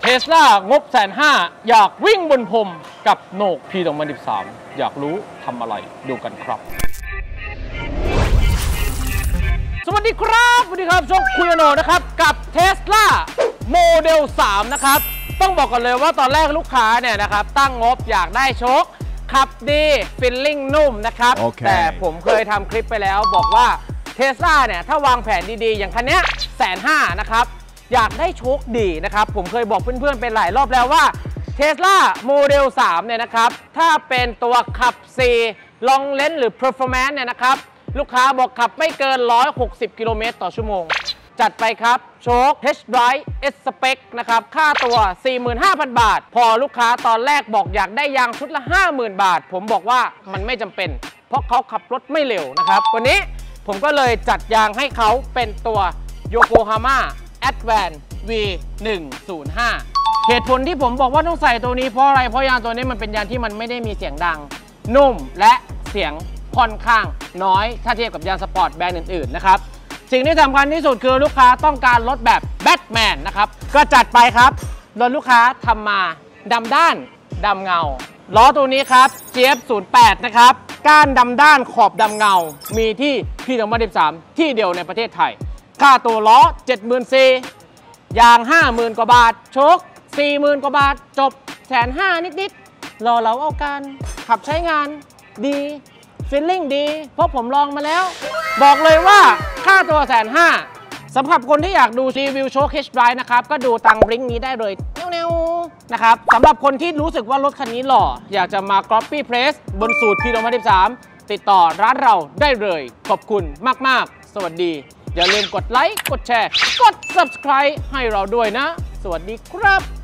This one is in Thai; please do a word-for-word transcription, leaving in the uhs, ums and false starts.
Tesla งบแสนห้าอยากวิ่งบนพรมกับโหนก ปี สองพันสิบสาม อยากรู้ทำอะไรดูกันครับสวัสดีครับสวัสดีครับช่องคุยโนนะครับกับ Tesla Model สามนะครับต้องบอกกันเลยว่าตอนแรกลูกค้าเนี่ยนะครับตั้งงบอยากได้โชคขับดีฟีลลิ่งนุ่มนะครับ okay. แต่ผมเคยทำคลิปไปแล้วบอกว่า Tesla เนี่ยถ้าวางแผนดีๆอย่างคันนี้แสนห้านะครับอยากได้โชคดีนะครับผมเคยบอกเพื่อนๆเป็นหลายรอบแล้วว่า Tesla Model สามเนี่ยนะครับถ้าเป็นตัวขับ C Long Range หรือ Performance เนี่ยนะครับลูกค้าบอกขับไม่เกินหนึ่งร้อยหกสิบกิโลเมตรต่อชั่วโมงจัดไปครับโชค H-Drive S-Spec นะครับค่าตัว สี่หมื่นห้าพัน บาทพอลูกค้าตอนแรกบอกอยากได้ยางชุดละ ห้าหมื่น บาทผมบอกว่ามันไม่จำเป็นเพราะเขาขับรถไม่เร็วนะครับวันนี้ผมก็เลยจัดยางให้เขาเป็นตัว Yokohama Advance วี หนึ่งศูนย์ห้า เหตุผลที่ผมบอกว่าต้องใส่ตัวนี้เพราะอะไรเพราะยางตัวนี้มันเป็นยางที่มันไม่ได้มีเสียงดังนุ่มและเสียงค่อนข้างน้อยถ้าเทียบกับยางสปอร์ตแบรนด์อื่นๆนะครับสิ่งที่สำคัญที่สุดคือลูกค้าต้องการรถแบบแบทแมนนะครับก็จัดไปครับรถลูกค้าทำมาดำด้านดำเงาล้อตัวนี้ครับ จี เอฟ ศูนย์แปด นะครับก้านดำด้านขอบดำเงามีที่ปี สองพันสิบสาม ที่เดียวในประเทศไทยค่าตัวล้อ เจ็ดหมื่นสี่พัน ยาง ห้าหมื่น กว่าบาทโชค สี่หมื่น กว่าบาทจบแสนห้านิดๆรอเราเอาการขับใช้งานดีฟีลลิ่งดีเพราะผมลองมาแล้วบอกเลยว่าค่าตัวแสนห้าสำหรับคนที่อยากดูรีวิวโชค H-Drive นะครับก็ดูตังลิงก์นี้ได้เลยเนียวๆนะครับสำหรับคนที่รู้สึกว่ารถคันนี้หล่ออยากจะมา Copy Paste บนสูตร ปี สองพันสิบสาม ติดต่อร้านเราได้เลยขอบคุณมากๆสวัสดีอย่าลืมกดไลค์กดแชร์กด Subscribe ให้เราด้วยนะสวัสดีครับ